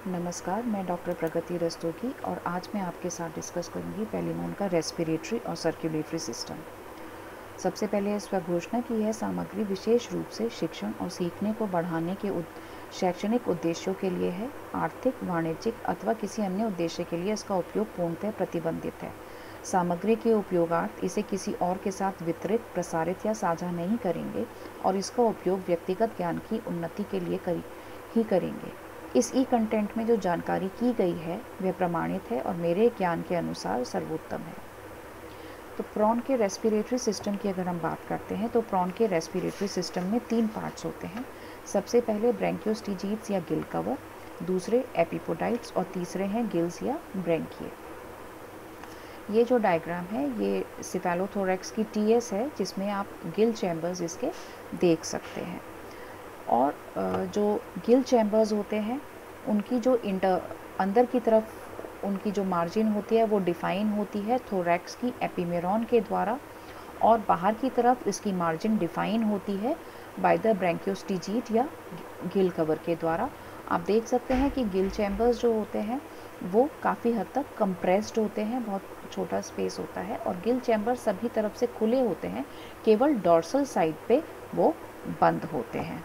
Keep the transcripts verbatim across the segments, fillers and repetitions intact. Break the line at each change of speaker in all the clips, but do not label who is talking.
नमस्कार, मैं डॉक्टर प्रगति रस्तोगी और आज मैं आपके साथ डिस्कस करूंगी पेलिमोन का रेस्पिरेटरी और सर्कुलेटरी सिस्टम। सबसे पहले इस पर घोषणा की है सामग्री विशेष रूप से शिक्षण और सीखने को बढ़ाने के उद, शैक्षणिक उद्देश्यों के लिए है। आर्थिक, वाणिज्यिक अथवा किसी अन्य उद्देश्य के लिए इसका उपयोग पूर्णतः प्रतिबंधित है। सामग्री के उपयोगार्थ इसे किसी और के साथ वितरित, प्रसारित या साझा नहीं करेंगे और इसका उपयोग व्यक्तिगत ज्ञान की उन्नति के लिए करी, ही करेंगे। इस ई कंटेंट में जो जानकारी की गई है वह प्रमाणित है और मेरे ज्ञान के अनुसार सर्वोत्तम है। तो प्रॉन के रेस्पिरेटरी सिस्टम की अगर हम बात करते हैं तो प्रॉन के रेस्पिरेटरी सिस्टम में तीन पार्ट्स होते हैं। सबसे पहले ब्रैंकियोस्टिजीट्स या गिल कवर, दूसरे एपिपोडाइट्स और तीसरे हैं गिल्स या ब्रैंकिए। ये जो डायग्राम है ये सिफेलोथोरैक्स की टीएस है जिसमें आप गिल चैम्बर्स इसके देख सकते हैं। और जो गिल चैम्बर्स होते हैं उनकी जो इंटर अंदर की तरफ उनकी जो मार्जिन होती है वो डिफाइन होती है थोरैक्स की एपिमेरॉन के द्वारा, और बाहर की तरफ इसकी मार्जिन डिफाइन होती है बाय द ब्रैंकियोस्टिजीट या गिल कवर के द्वारा। आप देख सकते हैं कि गिल चैम्बर्स जो होते हैं वो काफ़ी हद तक कंप्रेस्ड होते हैं, बहुत छोटा स्पेस होता है, और गिल चैम्बर सभी तरफ से खुले होते हैं, केवल डॉर्सल साइड पे वो बंद होते हैं।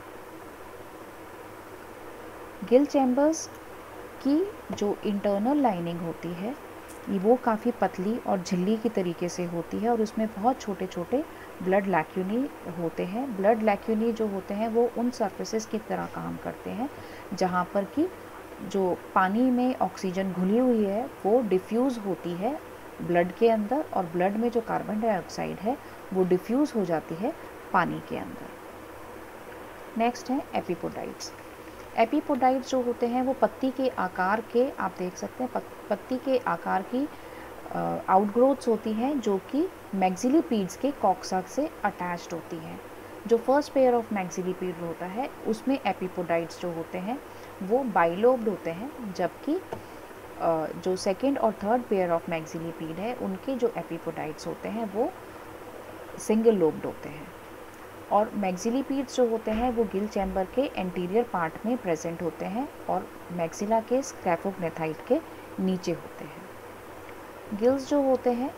गिल चैम्बर्स की जो इंटरनल लाइनिंग होती है वो काफ़ी पतली और झिल्ली की तरीके से होती है और उसमें बहुत छोटे छोटे ब्लड लैक्यूनी होते हैं। ब्लड लैक्यूनी जो होते हैं वो उन सर्फेसेस की तरह काम करते हैं जहाँ पर कि जो पानी में ऑक्सीजन घुली हुई है वो डिफ्यूज़ होती है ब्लड के अंदर, और ब्लड में जो कार्बन डाइऑक्साइड है वो डिफ्यूज़ हो जाती है पानी के अंदर। नेक्स्ट है एपिपोडाइट्स। एपिपोडाइट्स जो होते हैं वो पत्ती के आकार के, आप देख सकते हैं पत्ती के आकार की आउटग्रोथ्स होती हैं जो कि मैक्सिलिपीड्स के कॉक्सैक्स से अटैच्ड होती हैं। जो फर्स्ट पेयर ऑफ मैक्सिलिपीड होता है उसमें एपिपोडाइट्स जो होते हैं वो बाइलोब्ड होते हैं, जबकि जो सेकेंड और थर्ड पेयर ऑफ मैक्सिलिपीड है उनके जो एपिपोडाइट्स होते हैं वो सिंगल लोब्ड होते हैं। और मैक्सिलिपीड्स जो होते हैं वो गिल चैम्बर के एंटीरियर पार्ट में प्रेजेंट होते हैं और मैक्सिला के स्क्रैफोग्नेथाइट के नीचे होते हैं। गिल्स जो होते हैं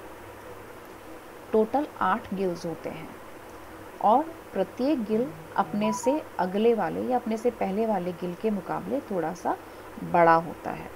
टोटल आठ गिल्स होते हैं और प्रत्येक गिल अपने से अगले वाले या अपने से पहले वाले गिल के मुकाबले थोड़ा सा बड़ा होता है।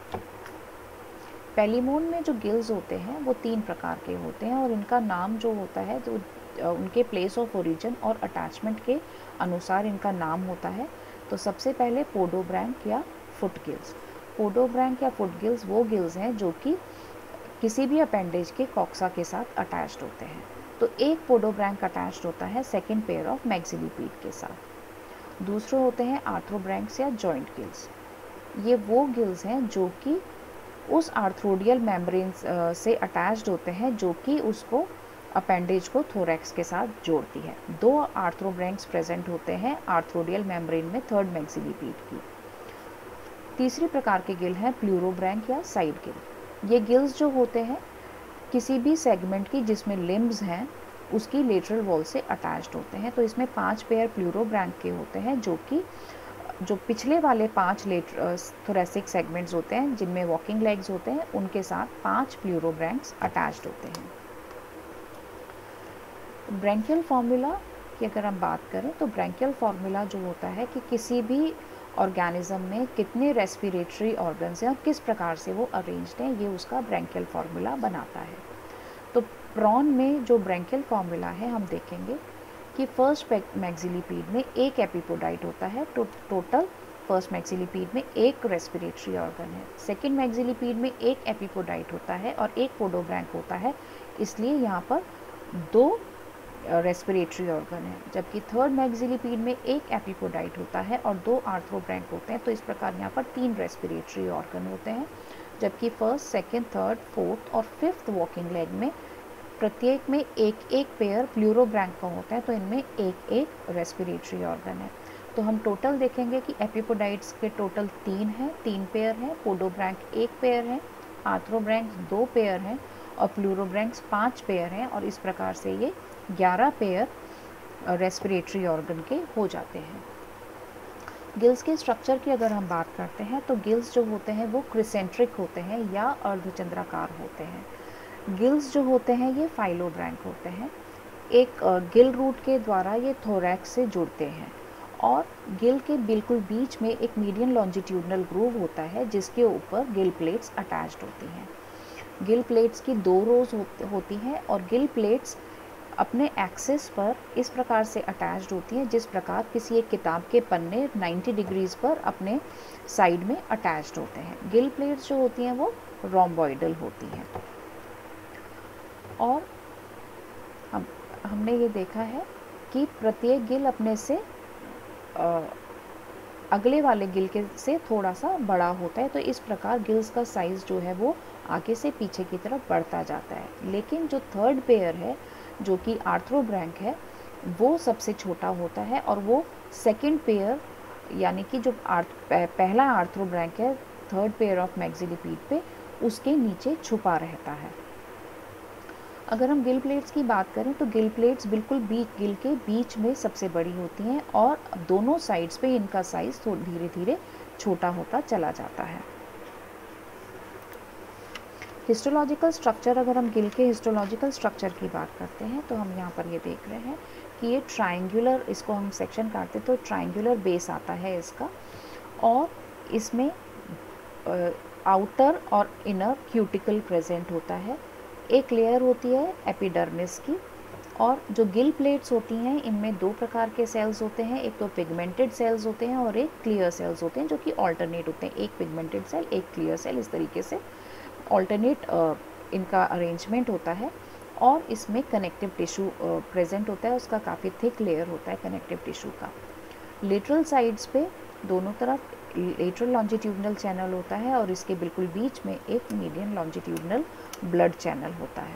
पेलिमोन में जो गिल्स होते हैं वो तीन प्रकार के होते हैं और इनका नाम जो होता है तो उनके प्लेस ऑफ ओरिजिन और अटैचमेंट के अनुसार इनका नाम होता है। तो सबसे पहले पोडोब्रैंक या फुट गिल्स। पोडोब्रैंक या फुट गिल्स वो गिल्स हैं जो कि किसी भी अपेंडेज के कॉक्सा के साथ अटैच्ड होते हैं। तो एक पोडोब्रैंक अटैच्ड होता है सेकेंड पेयर ऑफ मैक्सिलिपीड के साथ। दूसरे होते हैं आर्थ्रोब्रैंक्स या जॉइंट गिल्स। ये वो गिल्स हैं जो कि उस आर्थ्रोडियल मेम्ब्रेन से अटैच्ड होते हैं जो कि उसको अपेंडेज को थोरैक्स के साथ जोड़ती है। दो आर्थ्रोब्रैंक्स प्रेजेंट होते हैं आर्थ्रोडियल मेम्ब्रेन में थर्ड मैक्सिलिपीड की। तीसरी प्रकार के गिल हैं प्लूरोब्रैंक या साइड गिल। ये गिल्स जो होते हैं किसी भी सेगमेंट की जिसमें लिम्ब्स हैं उसकी लेटरल वॉल से अटैच्ड होते हैं। तो इसमें पांच पेयर प्लूरोब्रैंक के होते हैं जो कि जो पिछले वाले पांच लेटर थोरेसिक सेगमेंट्स होते हैं जिनमें वॉकिंग लेग्स होते हैं उनके साथ पांच प्लूरोब्रैंक्स अटैच्ड होते हैं। ब्रैंकियल फार्मूला की अगर हम बात करें तो ब्रैंकियल फार्मूला जो होता है कि किसी भी ऑर्गेनिज्म में कितने रेस्पिरेटरी ऑर्गन्स हैं और किस प्रकार से वो अरेंज्ड हैं, ये उसका ब्रैंकियल फार्मूला बनाता है। तो प्रॉन में जो ब्रैंकियल फार्मूला है हम देखेंगे कि फर्स्ट मैक्सिलिपीड में एक एपिपोडाइट होता है। तो टोटल फर्स्ट मैक्सिलिपीड में एक रेस्पिरेटरी ऑर्गन है। सेकेंड मैक्सिलिपीड में एक एपिपोडाइट होता है और एक पोडोब्रैंक होता है, इसलिए यहाँ पर दो रेस्पिरेटरी ऑर्गन है। जबकि थर्ड मैक्सिलिपीड में एक एपिपोडाइट होता है और दो आर्थ्रोब्रैंक होते हैं। तो इस प्रकार यहाँ पर तीन रेस्पिरेटरी ऑर्गन होते हैं। जबकि फर्स्ट, सेकेंड, थर्ड, फोर्थ और फिफ्थ वॉकिंग लेग में प्रत्येक में एक एक पेयर प्लूरोब्रैंक का होता है। तो इनमें एक एक रेस्पिरेटरी ऑर्गन है। तो हम टोटल देखेंगे कि एपिपोडाइट्स के टोटल तीन हैं, तीन पेयर हैं, पोडोब्रैंक एक पेयर है, आर्थ्रोब्रैंक दो पेयर हैं और प्लूरोब्रैंक्स पाँच पेयर हैं। और इस प्रकार से ये ग्यारह पेयर रेस्पिरेटरी ऑर्गन के हो जाते हैं। गिल्स के स्ट्रक्चर की अगर हम बात करते हैं तो गिल्स जो होते हैं वो क्रिसेंट्रिक होते हैं या अर्धचंद्राकार होते हैं। गिल्स जो होते हैं ये फाइलोब्रैंक होते हैं। एक गिल रूट के द्वारा ये थोरैक्स से जुड़ते हैं और गिल के बिल्कुल बीच में एक मीडियन लॉन्जिट्यूडनल ग्रूव होता है जिसके ऊपर गिल प्लेट्स अटैच्ड होती हैं। गिल प्लेट्स की दो रोज होती हैं और गिल प्लेट्स अपने एक्सिस पर इस प्रकार से अटैच्ड होती हैं जिस प्रकार किसी एक किताब के पन्ने नब्बे डिग्रीज पर अपने साइड में अटैच्ड होते हैं। गिल प्लेट्स जो होती हैं वो रोम्बॉइडल होती हैं। और हम हमने ये देखा है कि प्रत्येक गिल अपने से आ, अगले वाले गिल के से थोड़ा सा बड़ा होता है, तो इस प्रकार गिल्स का साइज़ जो है वो आगे से पीछे की तरफ बढ़ता जाता है। लेकिन जो थर्ड पेयर है जो कि आर्थ्रोब्रैंक है वो सबसे छोटा होता है और वो सेकंड पेयर यानी कि जो आर्थ पहला आर्थ्रोब्रैंक है थर्ड पेयर ऑफ मैक्सिलिपीड पे उसके नीचे छुपा रहता है। अगर हम गिल प्लेट्स की बात करें तो गिल प्लेट्स बिल्कुल बीच गिल के बीच में सबसे बड़ी होती हैं और दोनों साइड्स पे इनका साइज़ धीरे धीरे छोटा होता चला जाता है। हिस्टोलॉजिकल स्ट्रक्चर, अगर हम गिल के हिस्टोलॉजिकल स्ट्रक्चर की बात करते हैं तो हम यहाँ पर ये देख रहे हैं कि ये ट्रायंगुलर, इसको हम सेक्शन काटते तो ट्रायंगुलर बेस आता है इसका और इसमें आउटर और इनर क्यूटिकल प्रेजेंट होता है। एक लेयर होती है एपिडर्मिस की और जो गिल प्लेट्स होती हैं इनमें दो प्रकार के सेल्स होते हैं, एक तो पिगमेंटेड सेल्स होते हैं और एक क्लियर सेल्स होते हैं जो कि ऑल्टरनेट होते हैं, एक पिगमेंटेड सेल एक क्लियर सेल, इस तरीके से ऑल्टरनेट इनका अरेंजमेंट होता है। और इसमें कनेक्टिव टिश्यू प्रेजेंट होता है, उसका काफ़ी थिक लेयर होता है कनेक्टिव टिश्यू का। लेटरल साइड्स पे दोनों तरफ लेटरल लॉन्जिट्यूडनल चैनल होता है और इसके बिल्कुल बीच में एक मीडियन लॉन्जिट्यूडनल ब्लड चैनल होता है।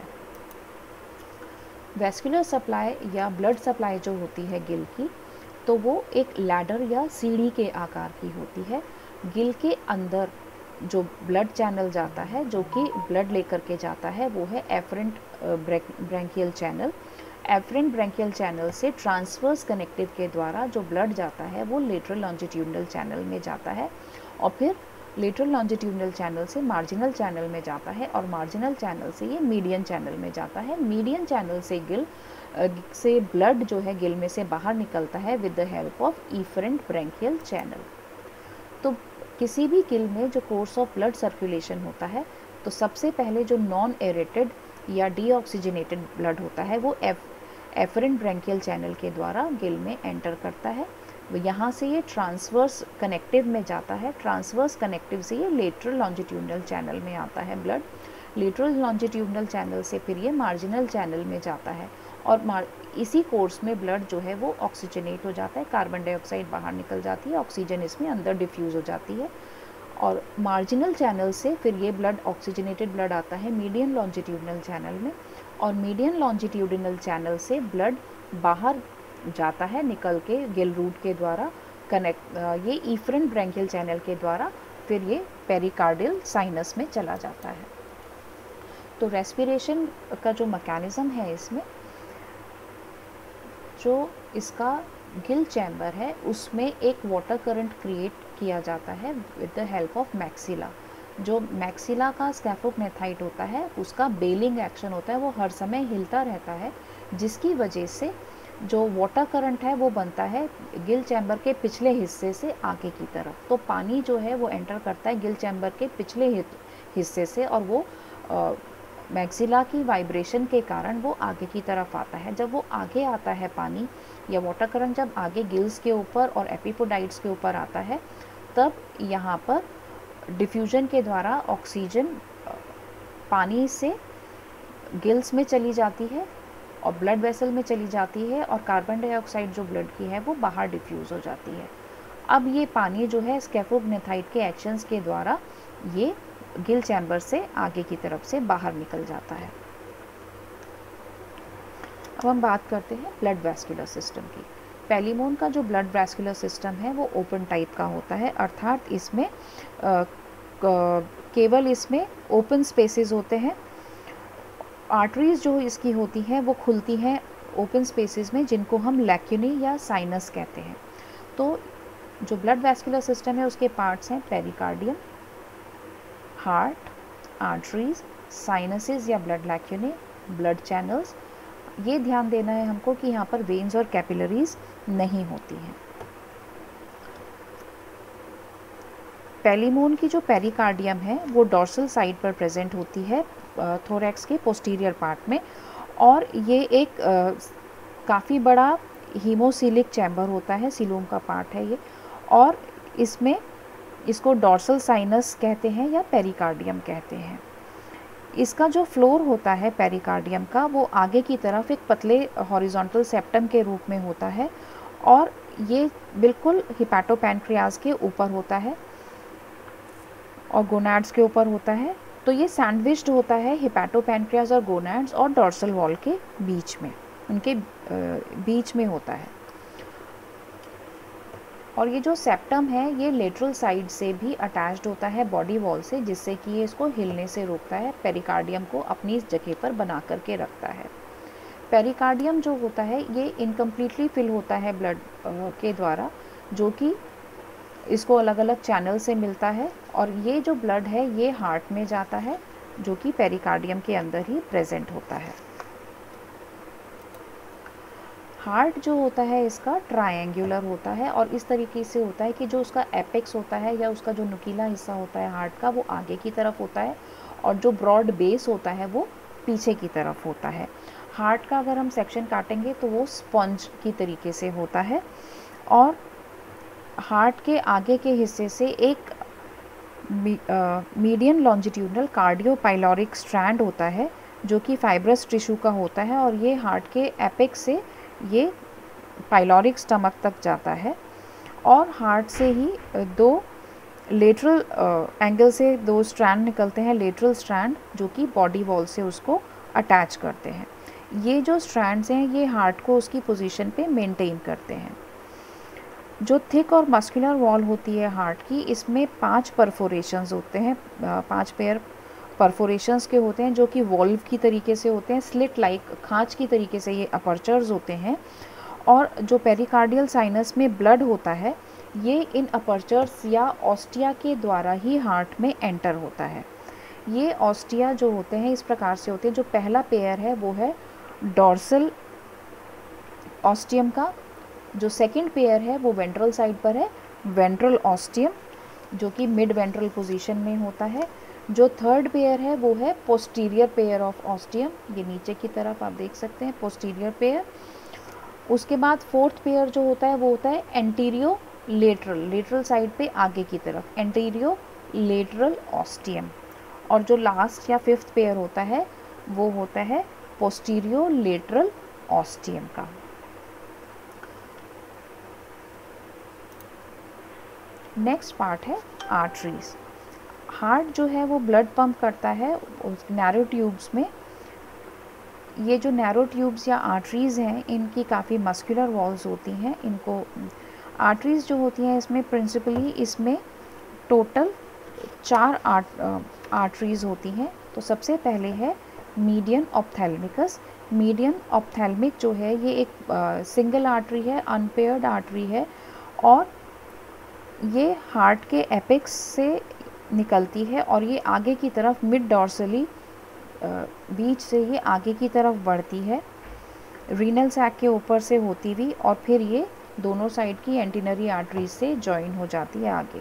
वैस्कुलर सप्लाई या ब्लड सप्लाई जो होती है गिल की तो वो एक लैडर या सीढ़ी के आकार की होती है। गिल के अंदर जो ब्लड चैनल जाता है जो कि ब्लड लेकर के जाता है वो है efferent branchial channel. Afferent branchial channel से ट्रांसवर्स कनेक्टिव के द्वारा जो ब्लड जाता है वो लेटरल लॉन्जिट्यूडनल चैनल में जाता है और फिर लेटरल लॉन्जिट्यूडनल चैनल से मार्जिनल चैनल में जाता है और मार्जिनल चैनल से ये मीडियन चैनल में जाता है। मीडियन चैनल से गिल से ब्लड जो है गिल में से बाहर निकलता है with the help of efferent branchial channel. तो किसी भी गिल में जो कोर्स ऑफ ब्लड सर्कुलेशन होता है तो सबसे पहले जो नॉन एरेटेड या डीऑक्सीजनेटेड ब्लड होता है वो एफ एफरेंट ब्रैंकियल चैनल के द्वारा गिल में एंटर करता है। यहाँ से ये ट्रांसवर्स कनेक्टिव में जाता है, ट्रांसवर्स कनेक्टिव से ये लेटरल लॉन्जिट्यूडनल चैनल में आता है ब्लड, लेटरल लॉन्जिट्यूडनल चैनल से फिर ये मार्जिनल चैनल में जाता है और इसी कोर्स में ब्लड जो है वो ऑक्सीजनेट हो जाता है, कार्बन डाइऑक्साइड बाहर निकल जाती है, ऑक्सीजन इसमें अंदर डिफ्यूज़ हो जाती है और मार्जिनल चैनल से फिर ये ब्लड ऑक्सीजनेटेड ब्लड आता है मीडियन लॉन्जिट्यूडनल चैनल में और मीडियन लॉन्जिट्यूडनल चैनल से ब्लड बाहर जाता है निकल के गिल रूट के द्वारा कनेक्ट ये इफरेंट ब्रैंकियल चैनल के द्वारा फिर ये पेरिकार्डियल साइनस में चला जाता है। तो रेस्पिरेशन का जो मैकेनिज़्म है इसमें जो इसका गिल चैम्बर है उसमें एक वाटर करंट क्रिएट किया जाता है with the help of maxilla. जो मैक्सिला का स्कैफोग्नेथाइट होता है उसका बेलिंग एक्शन होता है, वो हर समय हिलता रहता है जिसकी वजह से जो वाटर करंट है वो बनता है गिल चैम्बर के पिछले हिस्से से आगे की तरफ। तो पानी जो है वो एंटर करता है गिल चैम्बर के पिछले हिस्से से और वो मैक्सिला की वाइब्रेशन के कारण वो आगे की तरफ आता है। जब वो आगे आता है पानी या वाटर करंट जब आगे गिल्स के ऊपर और एपिपोडाइट्स के ऊपर आता है तब यहाँ पर डिफ्यूजन के द्वारा ऑक्सीजन पानी से गिल्स में चली जाती है और ब्लड वेसल में चली जाती है और कार्बन डाइऑक्साइड जो ब्लड की है वो बाहर डिफ्यूज़ हो जाती है। अब ये पानी जो है स्कैफोग्नेथाइट के एक्शंस के द्वारा ये गिल चैम्बर से आगे की तरफ से बाहर निकल जाता है। अब हम बात करते हैं ब्लड वैस्कुलर सिस्टम की। पेलिमोन का जो ब्लड वैस्कुलर सिस्टम है वो ओपन टाइप का होता है, अर्थात इसमें आ, केवल इसमें ओपन स्पेसेस होते हैं। आर्टरीज जो इसकी होती हैं वो खुलती हैं ओपन स्पेसेस में जिनको हम लैक्यूनी या साइनस कहते हैं। तो जो ब्लड वैस्कुलर सिस्टम है उसके पार्ट्स हैं पेरिकार्डियम, हार्ट, आर्टरीज, साइनसेस या ब्लड लैक्यूने, ब्लड चैनल्स। ये ध्यान देना है हमको कि यहाँ पर वेन्स और कैपिलरीज नहीं होती हैं। पेलिमोन की जो पेरिकार्डियम है वो डॉर्सल साइड पर प्रेजेंट होती है थोरैक्स के पोस्टीरियर पार्ट में, और ये एक काफ़ी बड़ा हीमोसिलिक चैम्बर होता है, सिलोम का पार्ट है ये, और इसमें इसको डॉर्सल साइनस कहते हैं या पेरिकार्डियम कहते हैं। इसका जो फ्लोर होता है पेरिकार्डियम का वो आगे की तरफ एक पतले हॉरिजॉन्टल सेप्टम के रूप में होता है, और ये बिल्कुल हिपैटोपैनक्रियाज के ऊपर होता है और गोनाड्स के ऊपर होता है। तो ये सैंडविच्ड होता है हिपैटोपैनक्रियाज और गोनाड्स और डॉर्सल वॉल के बीच में, उनके बीच में होता है। और ये जो सेप्टम है ये लेटरल साइड से भी अटैच्ड होता है बॉडी वॉल से, जिससे कि ये इसको हिलने से रोकता है, पेरिकार्डियम को अपनी जगह पर बना करके रखता है। पेरिकार्डियम जो होता है ये इनकम्प्लीटली फिल होता है ब्लड के द्वारा, जो कि इसको अलग अलग चैनल से मिलता है, और ये जो ब्लड है ये हार्ट में जाता है, जो कि पेरिकार्डियम के अंदर ही प्रेजेंट होता है। हार्ट जो होता है इसका ट्रायंगुलर होता है, और इस तरीके से होता है कि जो उसका एपेक्स होता है या उसका जो नुकीला हिस्सा होता है हार्ट का वो आगे की तरफ होता है, और जो ब्रॉड बेस होता है वो पीछे की तरफ होता है। हार्ट का अगर हम सेक्शन काटेंगे तो वो स्पंज की तरीके से होता है, और हार्ट के आगे के हिस्से से एक मीडियन लॉन्जिट्यूडनल कार्डियोपाइलोरिक स्ट्रैंड होता है, जो कि फाइब्रस टिश्यू का होता है, और ये हार्ट के एपेक्स से ये पाइलोरिक स्टमक तक जाता है, और हार्ट से ही दो लेटरल एंगल से दो स्ट्रैंड निकलते हैं, लेटरल स्ट्रैंड, जो कि बॉडी वॉल से उसको अटैच करते हैं। ये जो स्ट्रैंड्स हैं ये हार्ट को उसकी पोजीशन पे मेंटेन करते हैं। जो थिक और मस्कुलर वॉल होती है हार्ट की, इसमें पांच परफोरेशंस होते हैं, पांच पेयर परफोरेशंस के होते हैं, जो कि वॉल्व की तरीके से होते हैं, स्लिट लाइक खांच की तरीके से ये अपर्चर्स होते हैं। और जो पेरिकार्डियल साइनस में ब्लड होता है ये इन अपर्चर्स या ऑस्टिया के द्वारा ही हार्ट में एंटर होता है। ये ऑस्टिया जो होते हैं इस प्रकार से होते हैं, जो पहला पेयर है वो है डॉर्सल ऑस्टियम का, जो सेकंड पेयर है वो वेंट्रल साइड पर है वेंट्रल ऑस्टियम, जो कि मिड वेंट्रल पोजीशन में होता है। जो थर्ड पेयर है वो है पोस्टीरियर पेयर ऑफ ऑस्टियम, ये नीचे की तरफ आप देख सकते हैं पोस्टीरियर पेयर। उसके बाद फोर्थ पेयर जो होता है वो होता है एंटीरियो लेटरल, लेटरल साइड पे आगे की तरफ एंटीरियो लेटरल ऑस्टियम। और जो लास्ट या फिफ्थ पेयर होता है वो होता है पोस्टीरियो लेटरल ऑस्टियम का। नेक्स्ट पार्ट है आर्टरीज। हार्ट जो है वो ब्लड पंप करता है उस नैरो ट्यूब्स में। ये जो नैरो ट्यूब्स या आर्टरीज़ हैं इनकी काफ़ी मस्कुलर वॉल्स होती हैं। इनको आर्टरीज़ जो होती हैं इसमें प्रिंसिपली इसमें टोटल चार आर्ट आर्टरीज़ होती हैं। तो सबसे पहले है मीडियन ऑप्थेल्मिकस। मीडियन ऑप्थेल्मिक जो है ये एक सिंगल आर्टरी है, अनपेयर्ड आर्टरी है, और ये हार्ट के एपेक्स से निकलती है और ये आगे की तरफ मिड डॉर्सली बीच से ये आगे की तरफ बढ़ती है रीनल सैक के ऊपर से होती हुई, और फिर ये दोनों साइड की एंटीनरी आर्टरीज से जॉइन हो जाती है आगे।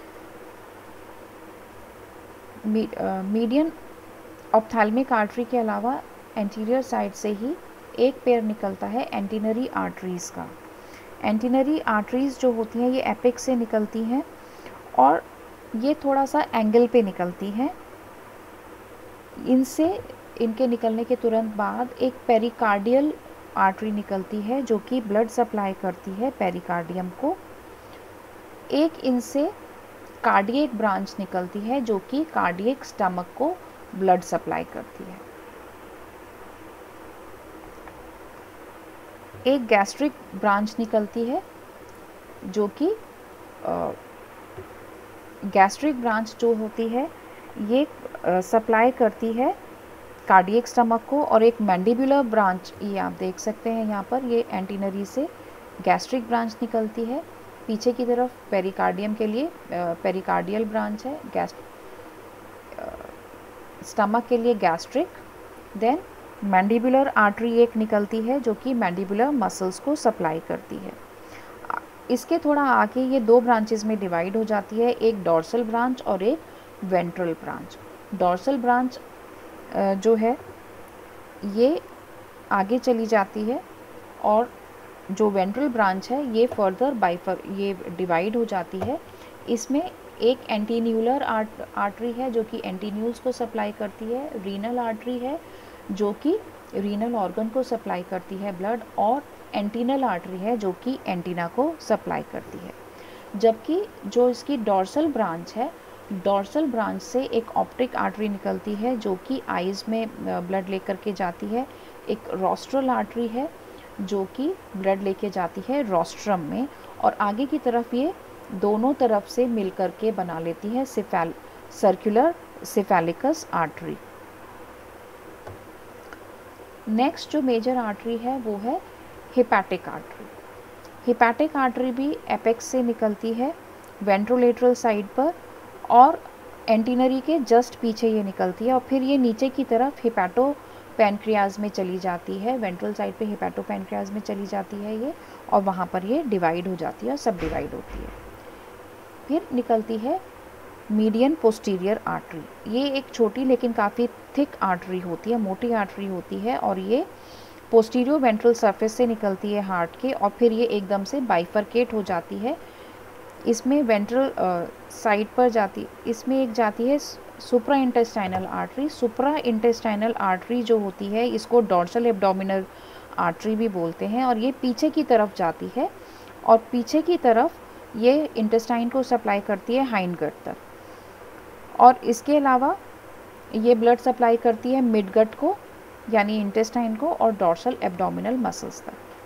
मीडियन ऑप्थेल्मिक आर्टरी के अलावा एंटीरियर साइड से ही एक पेयर निकलता है एंटीनरी आर्टरीज का। एंटीनरी आर्टरीज जो होती हैं ये एपेक्स से निकलती हैं और ये थोड़ा सा एंगल पे निकलती हैं। इनसे इनके निकलने के तुरंत बाद एक पेरिकार्डियल आर्टरी निकलती है जो कि ब्लड सप्लाई करती है पेरिकार्डियम को। एक इनसे कार्डियक ब्रांच निकलती है जो कि कार्डियक स्टमक को ब्लड सप्लाई करती है। एक गैस्ट्रिक ब्रांच निकलती है जो कि गैस्ट्रिक ब्रांच जो होती है ये सप्लाई करती है कार्डियक स्टमक को। और एक मैंडिबुलर ब्रांच, ये आप देख सकते हैं यहाँ पर, ये एंटीनरी से गैस्ट्रिक ब्रांच निकलती है पीछे की तरफ पेरिकार्डियम के लिए पेरिकार्डियल ब्रांच है, गैस स्टमक के लिए गैस्ट्रिक। देन मैंडिबुलर आर्टरी एक निकलती है जो कि मैंडिबुलर मसल्स को सप्लाई करती है। इसके थोड़ा आगे ये दो ब्रांचेस में डिवाइड हो जाती है, एक डॉर्सल ब्रांच और एक वेंट्रल ब्रांच। डॉर्सल ब्रांच जो है ये आगे चली जाती है और जो वेंट्रल ब्रांच है ये फर्दर बाइफर ये डिवाइड हो जाती है। इसमें एक एंटीन्यूलर आर्ट आर्टरी है जो कि एंटीन्यूल्स को सप्लाई करती है, रीनल आर्टरी है जो कि रीनल ऑर्गन को सप्लाई करती है ब्लड, और एंटीनल आर्टरी है जो कि एंटीना को सप्लाई करती है। जबकि जो इसकी डॉर्सल ब्रांच है, डॉर्सल ब्रांच से एक ऑप्टिक आर्टरी निकलती है जो कि आइज़ में ब्लड लेकर के जाती है। एक रोस्ट्रल आर्टरी है जो कि ब्लड लेके जाती है रोस्ट्रम में, और आगे की तरफ ये दोनों तरफ से मिलकर के बना लेती है cephalic circular cephalicus artery. Next जो मेजर आर्टरी है वो है हेपेटिक आर्टरी। हेपेटिक आर्टरी भी एपेक्स से निकलती है वेंट्रोलेटरल साइड पर, और एंटीनरी के जस्ट पीछे ये निकलती है, और फिर ये नीचे की तरफ हिपैटो पैनक्रियाज में चली जाती है। वेंट्रल साइड पे हिपैटो पैनक्रियाज में चली जाती है ये, और वहाँ पर ये डिवाइड हो जाती है और सब डिवाइड होती है। फिर निकलती है मीडियन पोस्टीरियर आर्टरी। ये एक छोटी लेकिन काफ़ी थिक आर्टरी होती है, मोटी आर्टरी होती है, और ये पोस्टीरियर वेंट्रल सरफेस से निकलती है हार्ट के, और फिर ये एकदम से बाइफरकेट हो जाती है। इसमें वेंट्रल साइड पर जाती इसमें एक जाती है supra intestinal artery. Supra intestinal artery जो होती है इसको डॉर्सल एब्डोमिनल आर्टरी भी बोलते हैं, और ये पीछे की तरफ जाती है, और पीछे की तरफ ये इंटेस्टाइन को सप्लाई करती है हाइंडगट तक, और इसके अलावा ये ब्लड सप्लाई करती है मिडगट को यानी इंटेस्टाइन को और डॉर्सल एब्डोमिनल मसल्स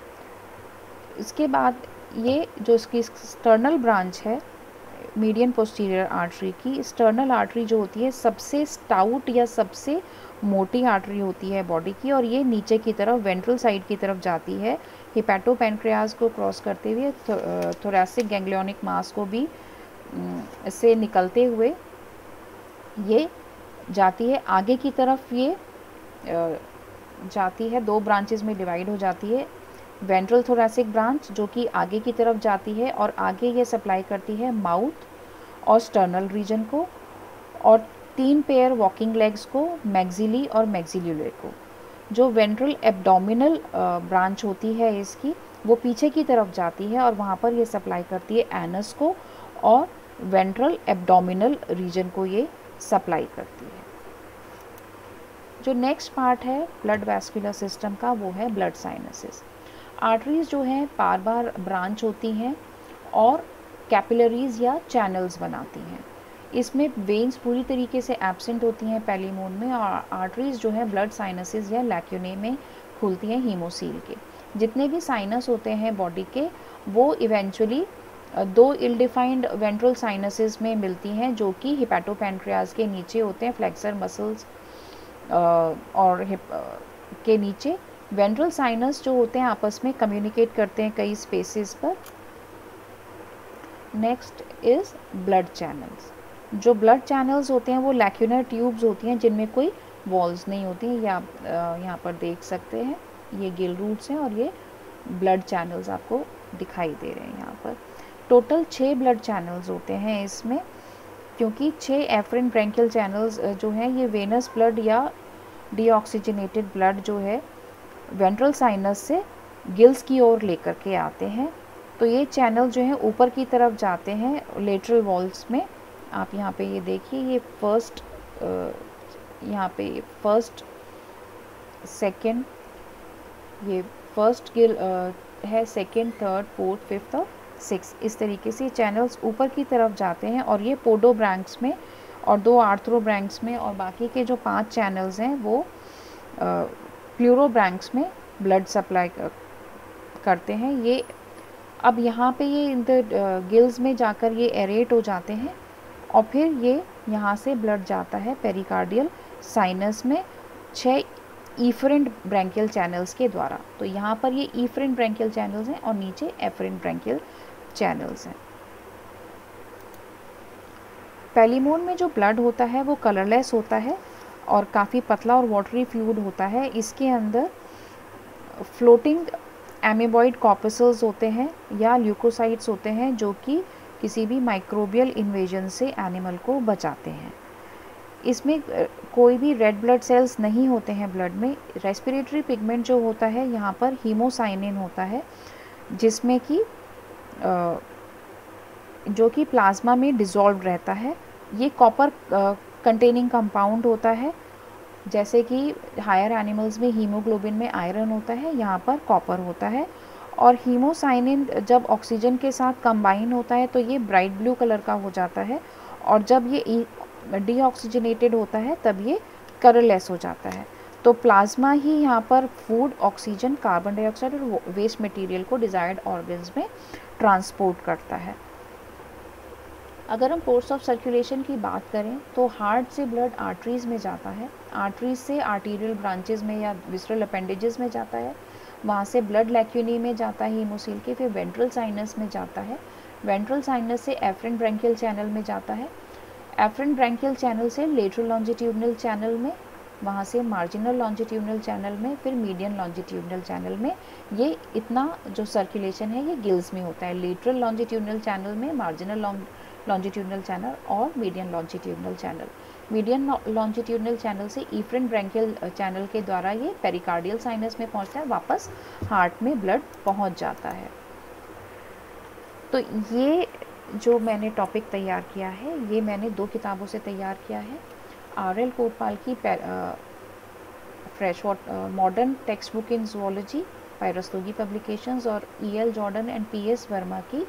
तक। इसके बाद ये जो इसकी स्टर्नल ब्रांच है मीडियन पोस्टीरियर आर्टरी की, स्टर्नल आर्टरी जो होती है सबसे स्टाउट या सबसे मोटी आर्टरी होती है बॉडी की, और ये नीचे की तरफ वेंट्रल साइड की तरफ जाती है हिपैटो पैनक्रियाज को क्रॉस करते हुए, थोरैसिक गैंग्लियोनिक मास को भी से निकलते हुए ये जाती है आगे की तरफ। ये जाती है दो ब्रांचेस में डिवाइड हो जाती है, वेंट्रल थोरैसिक ब्रांच जो कि आगे की तरफ जाती है और आगे ये सप्लाई करती है माउथ और स्टर्नल रीजन को, और तीन पेयर वॉकिंग लेग्स को, मैक्सिली और मैक्सिल्युलर को। जो वेंट्रल एब्डोमिनल ब्रांच होती है इसकी वो पीछे की तरफ जाती है और वहाँ पर ये सप्लाई करती है एनस को, और वेंट्रल एब्डोमिनल रीजन को ये सप्लाई करती है। जो नेक्स्ट पार्ट है ब्लड वैस्कुलर सिस्टम का वो है ब्लड साइनसेस। आर्टरीज जो हैं बार बार ब्रांच होती हैं और कैपिलरीज या चैनल्स बनाती हैं। इसमें वेन्स पूरी तरीके से एब्सेंट होती हैं पेलीमोन में, और आर्टरीज जो है ब्लड साइनसेस या लैक्यूने में खुलती हैं हीमोसील के। जितने भी साइनस होते हैं बॉडी के वो इवेंचुअली दो इल डिफाइंड वेंट्रल साइनसेस में मिलती हैं जो कि हिपैटोपैनक्रियाज के नीचे होते हैं, फ्लेक्सर मसल्स और हिप के नीचे। वेंट्रल साइनस जो होते हैं आपस में कम्युनिकेट करते हैं कई स्पेसेस पर। Next is blood channels. जो ब्लड चैनल्स होते हैं वो लैक्यूनर ट्यूब्स होती हैं जिनमें कोई वॉल्स नहीं होती हैं। ये आप यहाँ पर देख सकते हैं, ये गिल रूट्स हैं और ये ब्लड चैनल्स आपको दिखाई दे रहे हैं यहाँ पर। टोटल छः ब्लड चैनल्स होते हैं इसमें, क्योंकि छः एफरिन ब्रैंकियल चैनल्स जो हैं ये वेनस ब्लड या डीऑक्सीजनेटेड ब्लड जो है वेंट्रल साइनस से गिल्स की ओर लेकर के आते हैं। तो ये चैनल जो है ऊपर की तरफ जाते हैं लेटरल वॉल्स में। आप यहाँ पे ये देखिए, ये फर्स्ट यहाँ पे फर्स्ट सेकंड, ये फर्स्ट गिल है, सेकंड, थर्ड, फोर्थ, फिफ्थ और सिक्स, इस तरीके से चैनल्स ऊपर की तरफ जाते हैं। और ये पोडोब्रैंक्स में और दो आर्थ्रोब्रैंक्स में, और बाकी के जो पांच चैनल्स हैं वो प्लूरोब्रैंक्स में ब्लड सप्लाई करते हैं। ये अब यहाँ पे ये इन द गिल्स में जाकर ये एरेट हो जाते हैं, और फिर ये यहाँ से ब्लड जाता है पेरिकार्डियल साइनस में छः इफरेंट ब्रैंकियल चैनल्स के द्वारा। तो यहाँ पर ये इफरेंट ब्रैंकियल चैनल्स हैं और नीचे एफरेंट ब्रैंकियल चैनल्स हैं। पेलिमोन में जो ब्लड होता है वो कलरलेस होता है और काफ़ी पतला और वाटरी फ्लूइड होता है। इसके अंदर फ्लोटिंग एमीबॉइड कॉर्पसेल्स होते हैं या ल्यूकोसाइट्स होते हैं जो कि किसी भी माइक्रोबियल इन्वेजन से एनिमल को बचाते हैं। इसमें कोई भी रेड ब्लड सेल्स नहीं होते हैं ब्लड में। रेस्पिरेटरी पिगमेंट जो होता है यहाँ पर हीमोसाइनिन होता है, जिसमें कि जो कि प्लाज्मा में डिज़ोल्व रहता है। ये कॉपर कंटेनिंग कंपाउंड होता है, जैसे कि हायर एनिमल्स में हीमोग्लोबिन में आयरन होता है, यहाँ पर कॉपर होता है। और हीमोसाइनिन जब ऑक्सीजन के साथ कंबाइन होता है तो ये ब्राइट ब्लू कलर का हो जाता है, और जब ये डीऑक्सीजनेटेड होता है तब ये कलरलेस हो जाता है। तो प्लाज्मा ही यहाँ पर फूड, ऑक्सीजन, कार्बन डाइऑक्साइड और वेस्ट मटेरियल को डिजायर्ड ऑर्गन्स में ट्रांसपोर्ट करता है। अगर हम कोर्स ऑफ सर्कुलेशन की बात करें तो हार्ट से ब्लड आर्टरीज़ में जाता है, आर्टरीज से आर्टीरियल ब्रांचेस में या विसरल अपेंडेजेस में जाता है, वहाँ से ब्लड लैक्यूनी में जाता है हीमोसील के, फिर वेंट्रल साइनस में जाता है, वेंट्रल साइनस से एफरेंट ब्रैंकियल चैनल में जाता है, एफरेंट ब्रैंकियल चैनल से लेटरल लॉन्जिट्यूडनल चैनल में, वहाँ से मार्जिनल लॉन्जिट्यूडनल चैनल में, फिर मीडियन लॉन्जिट्यूडनल चैनल में। ये इतना जो सर्कुलेशन है ये गिल्स में होता है, लेटरल लॉन्जिट्यूडनल चैनल में, मार्जिनल लॉन्जिट्यूडनल चैनल और median longitudinal channel. Median longitudinal channel से इफ्रेंट ब्रैंकियल चैनल के द्वारा ये पेरिकार्डियल साइनस में पहुंचता है, वापस हार्ट में ब्लड पहुंच जाता है। तो ये जो मैंने टॉपिक तैयार किया है ये मैंने दो किताबों से तैयार किया है, आर एल कोटपाल की fresh water modern text book in zoology by Rastogi publications और E L Jordan and P S Verma की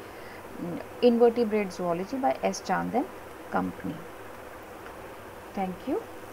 invertebrate zoology by S Chand and company. Thank you.